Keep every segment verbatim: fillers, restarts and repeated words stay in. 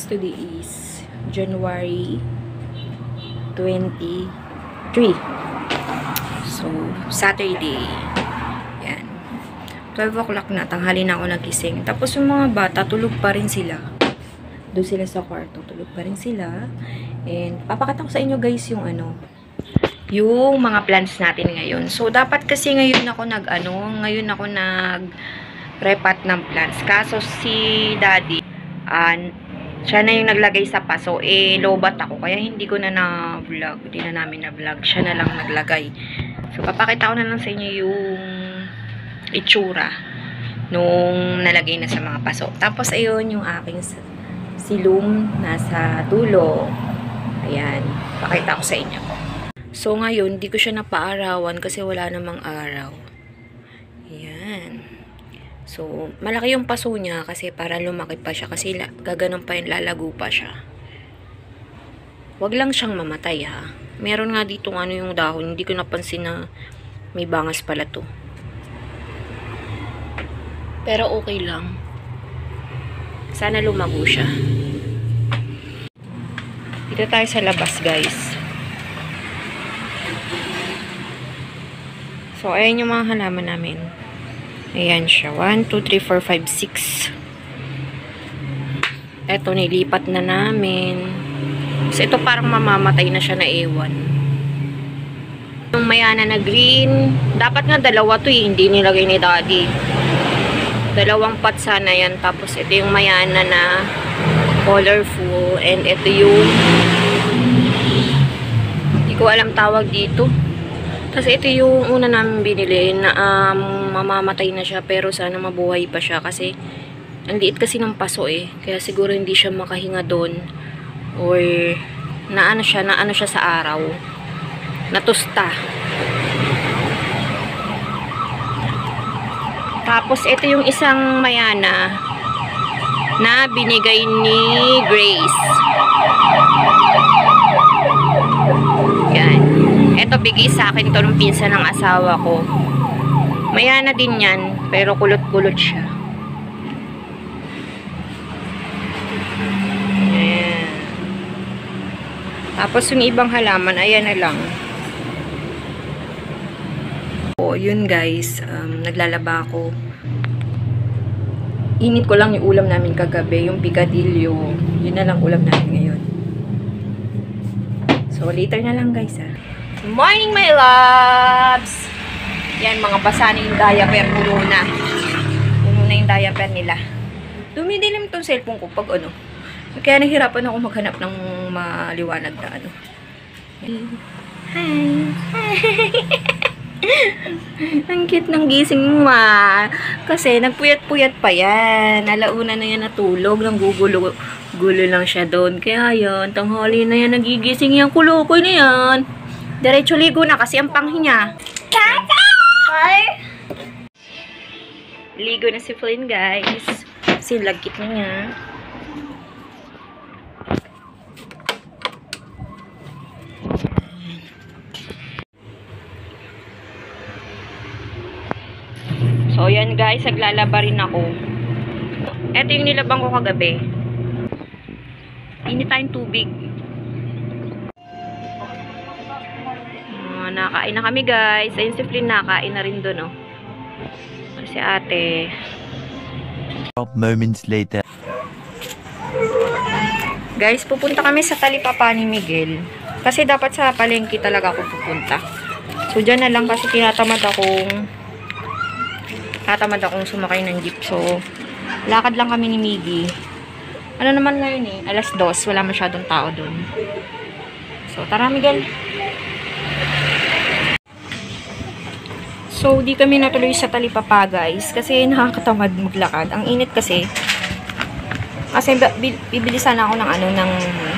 guys, today is January twenty-three. So, Saturday. Yan. twelve o'clock na, tanghali na ako nagising. Tapos yung mga bata, tulog pa rin sila. Doon sila sa kwarto, tulog pa rin sila. And, papakita ko sa inyo guys yung ano, yung mga plans natin ngayon. So, dapat kasi ngayon ako nag, ano, ngayon ako nag repat ng plans. Kaso si daddy, uh, siya na yung naglagay sa paso. Eh, lobat ako. Kaya hindi ko na na-vlog. Hindi na namin na-vlog. Siya na lang naglagay. So, papakita ko na lang sa inyo yung itsura nung nalagay na sa mga paso. Tapos, ayun yung aking silong nasa dulo. Ayan. Pakita ko sa inyo. So, ngayon, hindi ko siya napaarawan kasi wala namang araw. Ayan. So, malaki yung paso niya kasi para lumaki pa siya kasi gaganon pa yung lalago pa siya. Wag lang siyang mamatay ha. Meron nga dito ano yung dahon, hindi ko napansin na may bangas pala to. Pero okay lang. Sana lumago siya. Dito tayo sa labas guys. So, ayan yung mga halaman namin. Ayan siya. one, two, three, four, five, six. Eto, nilipat na namin. So, ito parang mamamatay na siya na ewan. Yung mayana na green. Dapat nga dalawa to eh. Hindi nilagay ni daddy. Dalawang pot sana yan. Tapos, ito yung mayana na colorful. And ito yung hindi ko alam tawag dito. Kasi ito yung una namin binili na um, mamamatay na siya pero sana mabuhay pa siya kasi ang liit kasi ng paso eh. Kaya siguro hindi siya makahinga doon or naano siya, naano siya sa araw. Natusta. Tapos ito yung isang mayana na binigay ni Grace. Yan. Ito, bigay sa akin to ng pinsan ng asawa ko. Mayana din yan, pero kulot-kulot siya. Ayan. Tapos yung ibang halaman, ayan na lang. O, yun guys, um, naglalaba ako. Init ko lang yung ulam namin kagabi, yung picadillo. Yun na lang ulam namin ngayon. So, later na lang guys ah. Good morning, my loves! Yan, mga basa na yung diaper. Puno na. Puno na yung diaper nila. Dumidilim itong cellphone ko pag ano. Kaya nahirapan ako maghanap ng maliwanag na ano. Hi! Ang cute ng gising mo ah. Kasi nagpuyat-puyat pa yan. Alauna na yan natulog. Nang gugulo gulo lang siya doon. Kaya yun, tanghali na yan nagigising yan. Kulokoy na yan. Diretso ligo na kasi ang panghi niya. Hi! Ligo na si Flynn, guys. Kasi lagkit na niya. So, yan guys. Naglalaba rin ako. Ito yung nilabang ko kagabi. Init tayong tubig. Nakain na kami guys. Ayun si Flynn nakain na rin doon oh. Kasi ate. twelve moments later. Guys, pupunta kami sa talipapa ni Miguel. Kasi dapat sa palengke talaga ako pupunta. So dyan na lang kasi tinatamad akong tinatamad akong sumakay ng jeep. So lakad lang kami ni Miggy. Ano naman ngayon eh, alas dos. Wala masyadong tao doon. So tara Miguel. So, di kami natuloy sa talipapa guys. Kasi nakakatamad maglakad. Ang init kasi. Kasi bibili sana ako ng ano, ng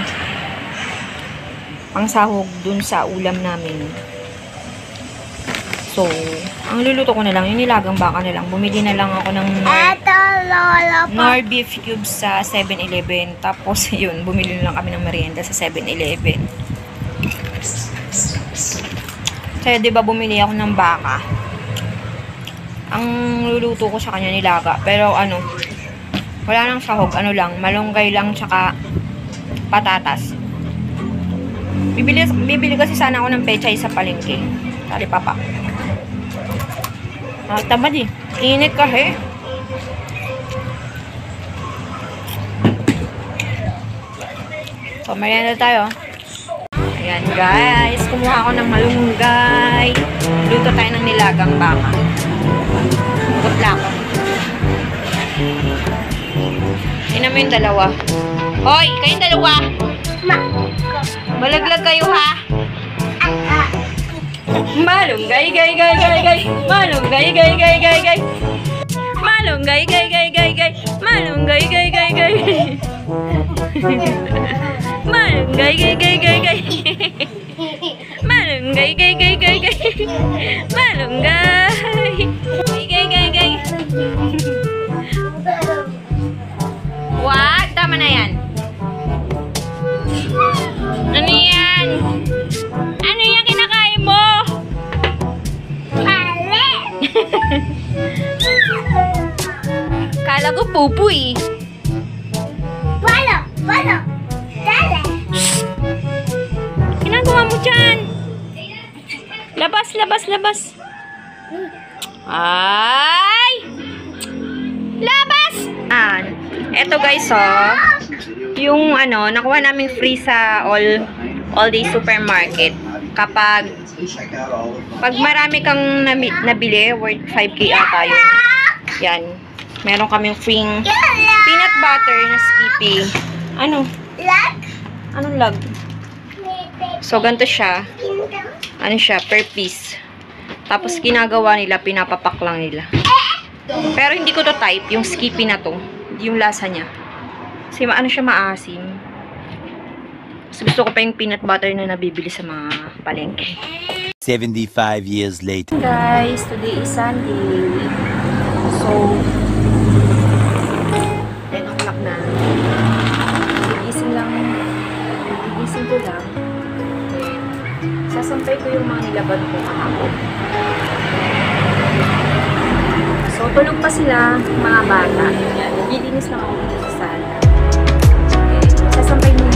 pangsahog dun sa ulam namin. So, ang luluto ko na lang, yung nilagang baka na lang. Bumili na lang ako ng Nor beef cubes sa seven eleven. Tapos, yun, bumili na lang kami ng merienda sa seven eleven. Kaya, di ba bumili ako ng baka? Ang luluto ko sa kanya nilaga. Pero ano, wala nang sahog. Ano lang, malunggay lang tsaka patatas. Bibili, bibili kasi sana ako ng pechay sa palengke. Tali papa. Ah, tamad eh. Init kasi. So, merienda tayo. Ayan guys, kumuha ako ng malunggay. Luto tayo ng nilagang baka. Butla ko. Tingnan mo yung dalawa. Hoy, kayong dalawa. Balaglag kayo ha. Malunggay, gay, gay, gay, gay. Malunggay, gay, gay, gay, gay. Malunggay, gay, gay, gay, gay. Malunggay, gay, gay, gay. Malunggay, gay, gay, gay, gay. Malunggay, gay, gay, gay, gay. Malunggay. Gay, gay, gay, gay. Wag, tama na yan. Ano yan? Ano yan kinakain mo? Pale. Kala ko pupu eh. Palo, palo. Dale. Ginagawa mo dyan? Labas, labas, labas. Ay! Labas! Ah, eto guys, oh. Yung ano, nakuha namin free sa all all day supermarket. Kapag pag marami kang nabi, nabili, worth five K ata yun. Yan. Meron kaming free peanut butter na Skippy. Ano? Lag. Anong lag? So, ganito siya. Ano siya? Per piece. Tapos, ginagawa nila, pinapapak lang nila. Pero, hindi ko to type. Yung Skippy na to. Yung lasa niya. Kasi, ano siya, maasim. Mas gusto ko pa yung peanut butter na nabibili sa mga palengke. seventy-five years later. Guys, today is Sunday. So, ten o'clock na. Gigising lang. Gigising ko lang. Sasampay ko yung mga nilaban ko kahapon. So, tulog pa sila, mga bata. Yan, naglilinis lang ako dito sa sala. Okay, sasampay muna.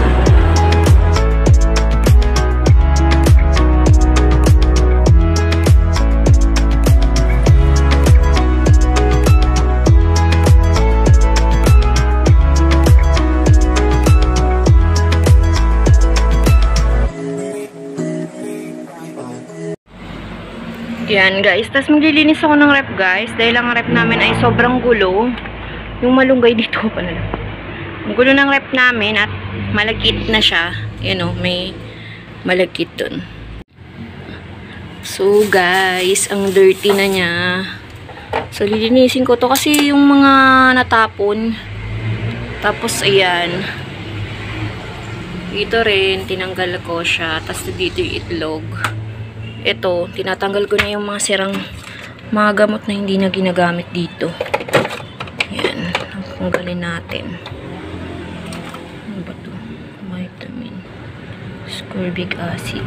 Yan guys, tapos maglilinis ako ng rep guys dahil ang rep namin ay sobrang gulo. Yung malunggay dito pa na lang. Ang gulo ng rep namin at malagkit na siya. Yan o, may malagkit dun. So guys, ang dirty na niya. So lilinisin ko to kasi yung mga natapon. Tapos ayan. Dito rin, tinanggal ko siya. Tapos dito yung itlog. Ito, tinatanggal ko na yung mga sirang mga gamot na hindi na ginagamit dito. Yan. Tanggalin natin. Ano ba ito? Vitamin. Ascorbic acid.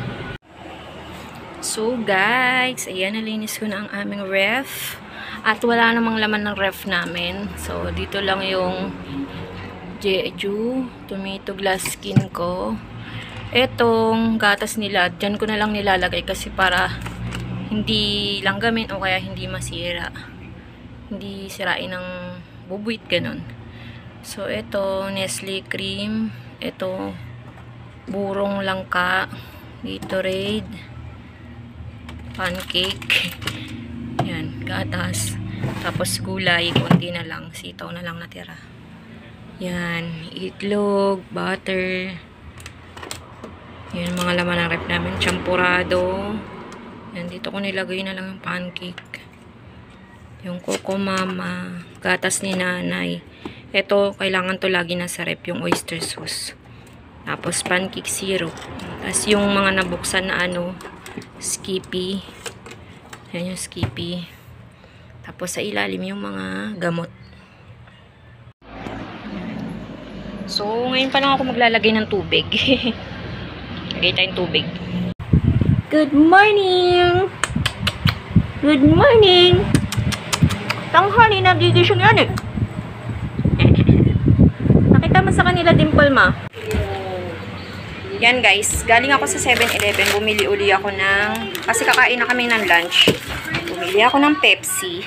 So, guys, ayan, nalinis ko na ang aming ref. At wala namang laman ng ref namin. So, dito lang yung Jeju, tomato glass skin ko. Etong gatas nila, dyan ko na lang nilalagay kasi para hindi langgamin o kaya hindi masira. Hindi sirain ng bubuit, ganun. So, ito, Nestle cream. Ito, burong langka. Gatorade. Pancake. Yan, gatas. Tapos gulay, konti na lang. Sitaw na lang natira. Yan, itlog, butter. Yan, mga laman ng rep namin. Champurado. Yan, dito ko nilagay na lang yung pancake. Yung Coco Mama. Gatas ni nanay. Ito, kailangan to lagi nasa rep. Yung oyster sauce. Tapos, pancake syrup. Tapos, yung mga nabuksan na ano, Skippy. Yan yung Skippy. Tapos, sa ilalim yung mga gamot. So, ngayon pa lang ako maglalagay ng tubig. Lagay tayong tubig. Good morning! Good morning! Tanghali, nagigising yan eh. Nakita mo sa kanila, Dimple, ma? Yan guys, galing ako sa seven eleven, bumili uli ako ng, kasi kakain na kami ng lunch. Bumili ako ng Pepsi.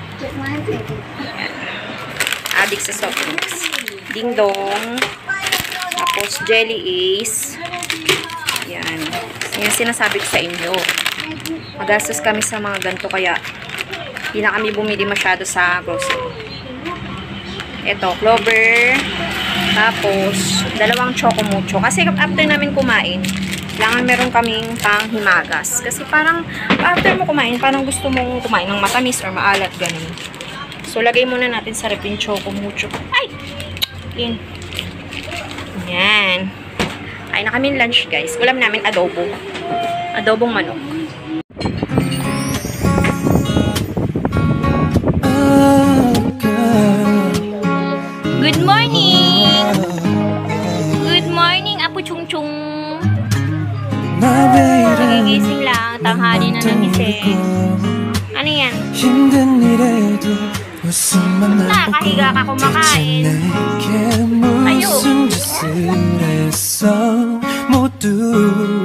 Addict sa soft drinks. Ding Dong. Tapos Jelly Ace. Yan. Yan sinasabi ko sa inyo. Magastos kami sa mga ganito kaya hindi na kami bumili masyado sa grocery. Ito, Clover. Tapos, dalawang Choco Mucho. Kasi after namin kumain, kailangan meron kaming panghimagas. Kasi parang, after mo kumain, parang gusto mong kumain ng matamis or maalat, ganun. So, lagay muna natin sa rep yung Choco Mucho. Ay! Clean. Yan. Kain na kami lunch, guys. Ulam namin adobo. Adobong manok. Good morning! Good morning, Apo Chung Chung. Nagigising lang, tanghali na nagising. Ano yan? Nakahiga ka kumakain. Tayo.